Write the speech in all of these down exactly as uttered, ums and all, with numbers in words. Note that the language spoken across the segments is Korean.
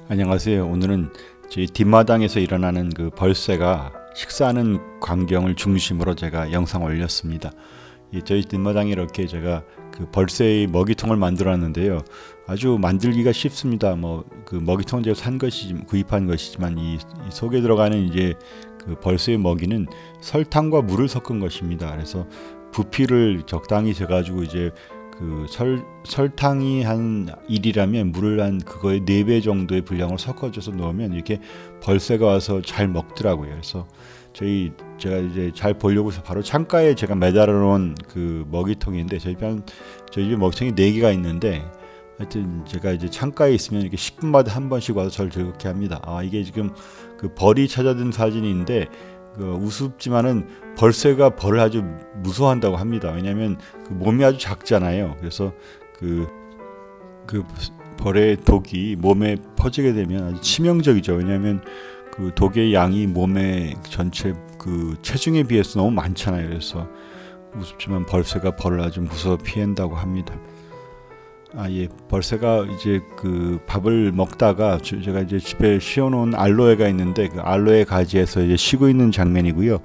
안녕하세요. 오늘은 저희 뒷마당에서 일어나는 그 벌새가 식사하는 광경을 중심으로 제가 영상 올렸습니다. 이 저희 뒷마당에 이렇게 제가 그 벌새의 먹이통을 만들었는데요. 아주 만들기가 쉽습니다. 뭐 그 먹이통은 제가 산 것이 구입한 것이지만 이, 이 속에 들어가는 이제 그 벌새의 먹이는 설탕과 물을 섞은 것입니다. 그래서 부피를 적당히 재가지고 이제 그 설, 설탕이 한 일이라면 물을 한 그거의 네 배 정도의 분량을 섞어줘서 넣으면 이렇게 벌새가 와서 잘 먹더라고요. 그래서 저희 제가 이제 잘 보려고 해서 바로 창가에 제가 매달아 놓은 그 먹이통인데 저희 편 저희 집에 먹이통이 네 개가 있는데 하여튼 제가 이제 창가에 있으면 이렇게 십 분마다 한 번씩 와서 저를 즐겁게 합니다. 아 이게 지금 그 벌이 찾아든 사진인데 그 우습지만은 벌새가 벌을 아주 무서워한다고 합니다. 왜냐하면 그 몸이 아주 작잖아요. 그래서 그, 그 벌의 독이 몸에 퍼지게 되면 아주 치명적이죠. 왜냐하면 그 독의 양이 몸의 전체 그 체중에 비해서 너무 많잖아요. 그래서 우습지만 벌새가 벌을 아주 무서워 피한다고 합니다. 아, 예. 벌새가 이제 그 밥을 먹다가 제가 이제 집에 씌워놓은 알로에가 있는데 그 알로에 가지에서 이제 쉬고 있는 장면이고요.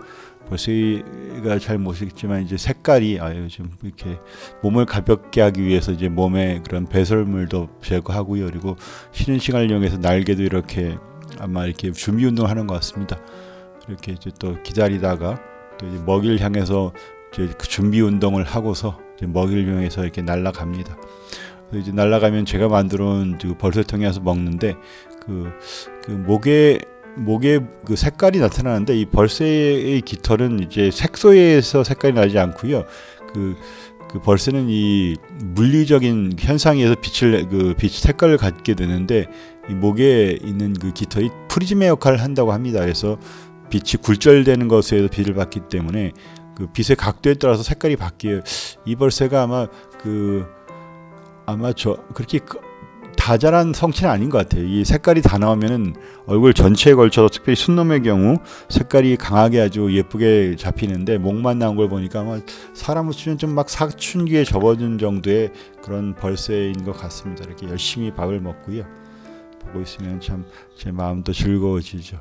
벌새가 잘 모르겠지만 이제 색깔이 아유 좀 이렇게 몸을 가볍게 하기 위해서 이제 몸에 그런 배설물도 제거하고요. 그리고 쉬는 시간을 이용해서 날개도 이렇게 아마 이렇게 준비 운동을 하는 것 같습니다. 이렇게 이제 또 기다리다가 또 이제 먹이를 향해서 이제 그 준비 운동을 하고서 이제 먹이를 이용해서 이렇게 날아갑니다. 이제 날아가면 제가 만들어온 그 벌새통에 와서 먹는데 그, 그 목에 목에 그 색깔이 나타나는데 이 벌새의 깃털은 이제 색소에서 색깔이 나지 않고요. 그, 그 벌새는 이 물리적인 현상에 의해서 빛을 그 빛 색깔을 갖게 되는데 이 목에 있는 그 깃털이 프리즘의 역할을 한다고 합니다. 그래서 빛이 굴절되는 것에 의해서 빛을 받기 때문에 그 빛의 각도에 따라서 색깔이 바뀌어요. 이 벌새가 아마 그 아마 저 그렇게 다자란 성체는 아닌 것 같아요. 이 색깔이 다 나오면은 얼굴 전체에 걸쳐서 특별히 순놈의 경우 색깔이 강하게 아주 예쁘게 잡히는데 목만 나온 걸 보니까 아마 사람을 치면 좀 막 사춘기에 접어든 정도의 그런 벌새인 것 같습니다. 이렇게 열심히 밥을 먹고요. 보고 있으면 참 제 마음도 즐거워지죠.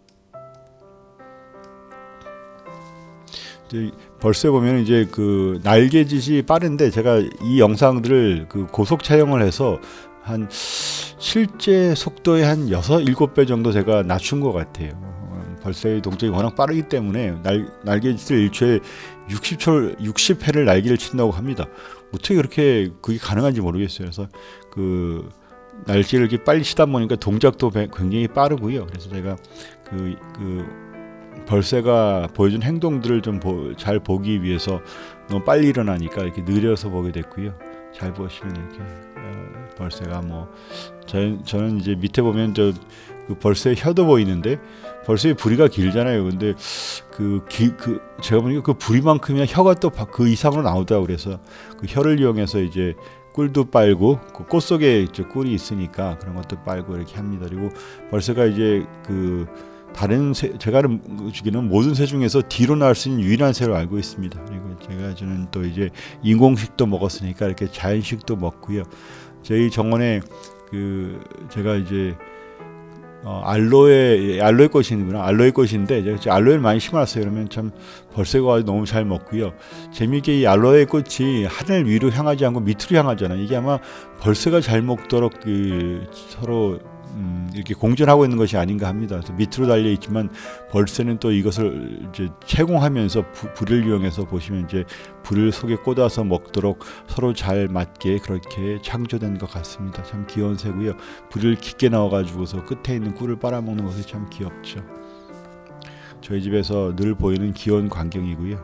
이제 벌새 보면 이제 그 날개짓이 빠른데 제가 이 영상들을 그 고속 촬영을 해서 한 실제 속도의 한 여섯, 일곱 배 정도 제가 낮춘 것 같아요. 벌새의 동작이 워낙 빠르기 때문에 날, 날개짓을 일 초에 육십 초, 육십 회를 날개를 친다고 합니다. 어떻게 그렇게 그게 가능한지 모르겠어요. 그래서 그 날개를 이렇게 빨리 치다 보니까 동작도 굉장히 빠르고요. 그래서 제가 그, 그 벌새가 보여준 행동들을 좀 잘 보기 위해서 너무 빨리 일어나니까 이렇게 느려서 보게 됐고요. 잘 보시면 이렇게 어, 벌새가 뭐 저, 저는 이제 밑에 보면 저 그 벌새의 혀도 보이는데 벌새의 부리가 길잖아요. 근데 그, 기, 그 제가 보니까 그 부리만큼이나 혀가 또 그 이상으로 나오더라고. 그래서 그 혀를 이용해서 이제 꿀도 빨고 그 꽃 속에 이제 꿀이 있으니까 그런 것도 빨고 이렇게 합니다. 그리고 벌새가 이제 그 다른 새, 제가 주기는 모든 새 중에서 뒤로 나올 수 있는 유일한 새로 알고 있습니다. 그리고 제가 저는 또 이제 인공식도 먹었으니까 이렇게 자연식도 먹고요. 저희 정원에 그 제가 이제 어, 알로에 알로에 꽃이 있는구나. 알로에 꽃인데 제가 알로에를 많이 심어놨어요. 그러면 참 벌새가 너무 잘 먹고요. 재미있게 이 알로에 꽃이 하늘 위로 향하지 않고 밑으로 향하잖아요. 이게 아마 벌새가 잘 먹도록 그 서로 음, 이렇게 공존하고 있는 것이 아닌가 합니다. 그래서 밑으로 달려 있지만 벌새는 또 이것을 이제 채공하면서 부, 불을 이용해서 보시면 이제 불을 속에 꽂아서 먹도록 서로 잘 맞게 그렇게 창조된 것 같습니다. 참 귀여운 새고요. 불을 깊게 넣어가지고서 끝에 있는 꿀을 빨아먹는 것이 참 귀엽죠. 저희 집에서 늘 보이는 귀여운 광경이고요.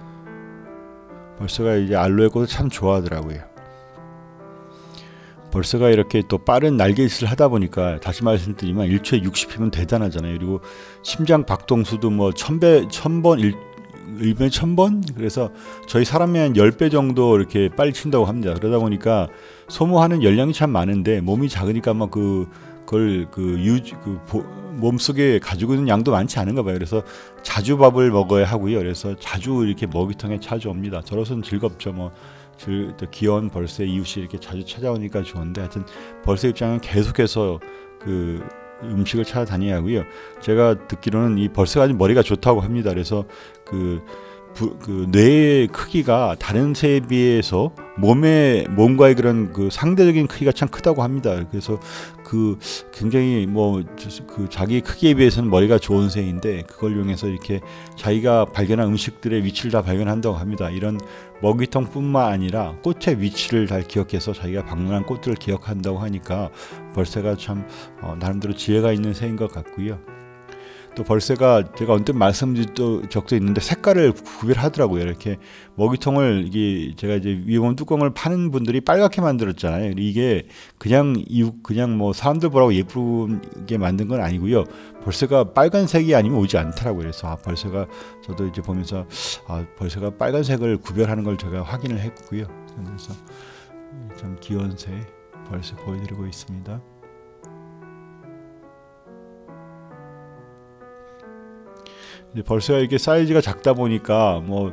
벌새가 이제 알로에 꽃을 참 좋아하더라고요. 벌새가 이렇게 또 빠른 날개짓을 하다 보니까 다시 말씀드리지만 일 초에 육십 회면 대단하잖아요. 그리고 심장 박동수도 뭐 천 배, 천 번, 일 배에 천 번? 그래서 저희 사람이 한 십 배 정도 이렇게 빨리 친다고 합니다. 그러다 보니까 소모하는 열량이 참 많은데 몸이 작으니까 막 그, 그걸 그 유지, 그 보, 몸속에 가지고 있는 양도 많지 않은가 봐요. 그래서 자주 밥을 먹어야 하고요. 그래서 자주 이렇게 먹이통에 찾아옵니다. 저로서는 즐겁죠. 뭐. 귀여운 벌새 이웃이 이렇게 자주 찾아오니까 좋은데 하여튼 벌새 입장은 계속해서 그 그 음식을 찾아다녀야 하고요. 제가 듣기로는 이 벌새가 머리가 좋다고 합니다. 그래서 그 부, 그 뇌의 크기가 다른 새에 비해서 몸의 몸과의 그런 그 상대적인 크기가 참 크다고 합니다. 그래서 그 굉장히 뭐 그 자기 크기에 비해서는 머리가 좋은 새인데 그걸 이용해서 이렇게 자기가 발견한 음식들의 위치를 다 발견한다고 합니다. 이런 먹이통뿐만 아니라 꽃의 위치를 잘 기억해서 자기가 방문한 꽃들을 기억한다고 하니까 벌새가 참 어, 나름대로 지혜가 있는 새인 것 같고요. 또 벌새가 제가 언뜻 말씀드린 적도 있는데 색깔을 구별하더라고요. 이렇게 먹이통을 이게 제가 이제 위험 뚜껑을 파는 분들이 빨갛게 만들었잖아요. 이게 그냥 이유 그냥 뭐 사람들 보라고 예쁘게 만든 건 아니고요. 벌새가 빨간색이 아니면 오지 않더라고요. 그래서 아 벌새가 저도 이제 보면서 아 벌새가 빨간색을 구별하는 걸 제가 확인을 했고요. 그래서 참 귀여운 새 벌새 보여드리고 있습니다. 벌새가 이렇게 사이즈가 작다 보니까 뭐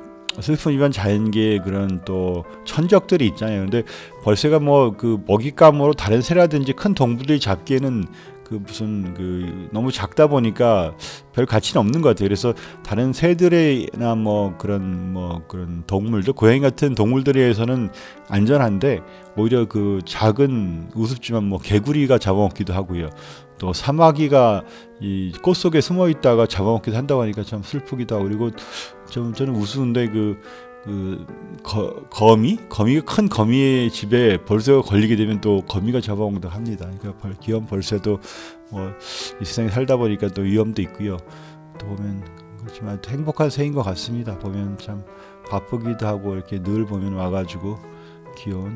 슬프지만 자연계의 그런 또 천적들이 있잖아요. 근데 벌새가 뭐 그 먹잇감으로 다른 새라든지 큰 동물들이 잡기에는 그 무슨 그 너무 작다 보니까 별 가치는 없는 것 같아요. 그래서 다른 새들이나 뭐 그런 뭐 그런 동물들, 고양이 같은 동물들에 의해서는 안전한데 오히려 그 작은 우습지만 뭐 개구리가 잡아먹기도 하고요. 또 사마귀가 이 꽃 속에 숨어 있다가 잡아먹기도 한다고 하니까 참 슬프기도 하고, 그리고 좀 저는 우스운데 그, 그 거, 거미? 거미가 큰 거미의 집에 벌새가 걸리게 되면 또 거미가 잡아먹기도 합니다. 그러니까 벌, 귀여운 벌새도 뭐 이 세상에 살다 보니까 또 위험도 있고요. 또 보면 그렇지만 또 행복한 새인 것 같습니다. 보면 참 바쁘기도 하고 이렇게 늘 보면 와가지고 귀여운.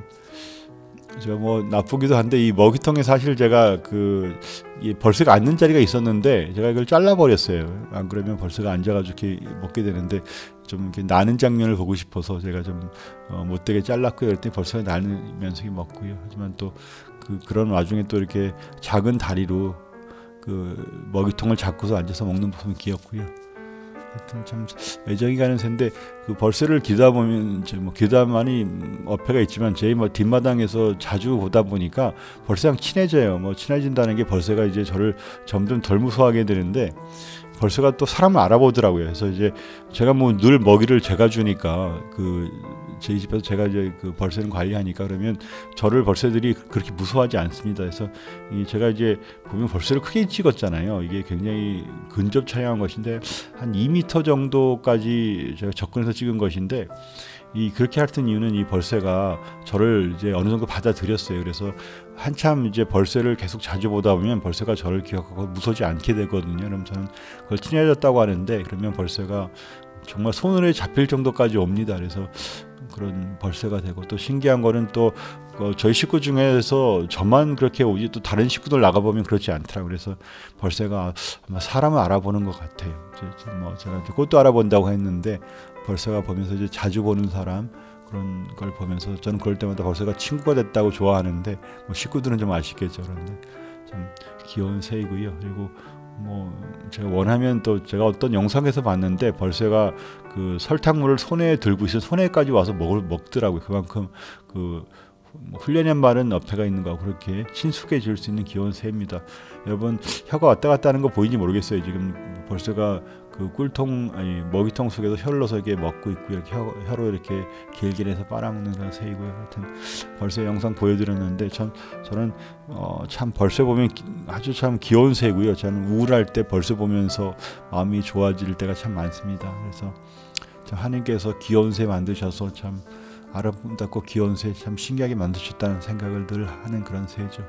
제가 뭐 나쁘기도 한데 이 먹이통에 사실 제가 그 이 벌새가 앉는 자리가 있었는데 제가 이걸 잘라 버렸어요. 안 그러면 벌새가 앉아가지고 이렇게 먹게 되는데 좀 이렇게 나는 장면을 보고 싶어서 제가 좀 어, 못되게 잘랐고요. 그랬더니 벌새가 나누면서 먹고요. 하지만 또 그 그런 와중에 또 이렇게 작은 다리로 그 먹이통을 잡고서 앉아서 먹는 모습이 귀엽고요. 하여튼 참 애정이 가는 새인데 그 벌새를 기다 보면 이제 뭐 기다만이 어폐가 있지만 제 뭐 뒷마당에서 자주 보다 보니까 벌새랑 친해져요. 뭐 친해진다는 게 벌새가 이제 저를 점점 덜 무서워하게 되는데 벌새가 또 사람을 알아보더라고요. 그래서 이제 제가 뭐 늘 먹이를 제가 주니까 그 제 집에서 제가 이제 그 벌새는 관리하니까 그러면 저를 벌새들이 그렇게 무서워하지 않습니다. 그래서 이 제가 이제 보면 벌새를 크게 찍었잖아요. 이게 굉장히 근접 촬영한 것인데 한 이 미터 정도까지 제가 접근해서 찍은 것인데 이 그렇게 했던 이유는 이 벌새가 저를 이제 어느 정도 받아들였어요. 그래서 한참 이제 벌새를 계속 자주 보다 보면 벌새가 저를 기억하고 무서워지 않게 되거든요. 그럼 저는 그걸 친해졌다고 하는데 그러면 벌새가 정말 손으로 잡힐 정도까지 옵니다. 그래서 그런 벌새가 되고, 또 신기한 거는 또 어, 저희 식구 중에서 저만 그렇게 오지 또 다른 식구들 나가보면 그렇지 않더라고요. 그래서 벌새가 아마 사람을 알아보는 것 같아요. 저, 뭐 제가 이제 꽃도 알아본다고 했는데 벌새가 보면서 이제 자주 보는 사람 그런 걸 보면서 저는 그럴 때마다 벌새가 친구가 됐다고 좋아하는데 뭐 식구들은 좀 아쉽겠죠. 그런데 참 귀여운 새이고요. 그리고 뭐 제가 원하면 또 제가 어떤 영상에서 봤는데 벌새가 그 설탕물을 손에 들고 있어 손에까지 와서 먹을 먹더라고요. 그만큼 그 훈련한 말은 어폐가 있는 거고 그렇게 친숙해질 수 있는 귀여운 새입니다. 여러분 혀가 왔다 갔다 하는 거 보이는지 모르겠어요. 지금 벌새가 그 꿀통 아니 먹이통 속에서 혀를 넣어서 이렇게 먹고 있고 이렇게 혀, 혀로 이렇게 길게 내서 빨아먹는 그런 새이고요. 하여튼 벌새 영상 보여드렸는데 참 저는 어, 참 벌새 보면 아주 참 귀여운 새고요. 저는 우울할 때 벌새 보면서 마음이 좋아질 때가 참 많습니다. 그래서 참 하나님께서 귀여운 새 만드셔서 참 아름답고 귀여운 새 참 신기하게 만드셨다는 생각을 늘 하는 그런 새죠.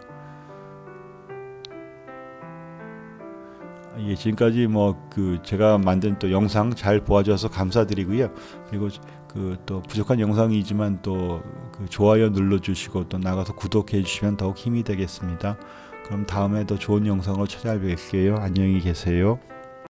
예, 지금까지 뭐 그 제가 만든 또 영상 잘 보아주셔서 감사드리고요. 그리고 그 또 부족한 영상이지만 또 그 좋아요 눌러주시고 또 나가서 구독해 주시면 더욱 힘이 되겠습니다. 그럼 다음에 더 좋은 영상으로 찾아뵐게요. 안녕히 계세요.